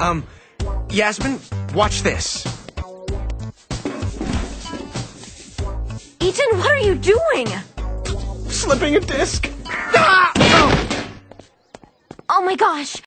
Yasmin, watch this. Ethan, what are you doing? Slipping a disc. Ah! Oh. Oh my gosh,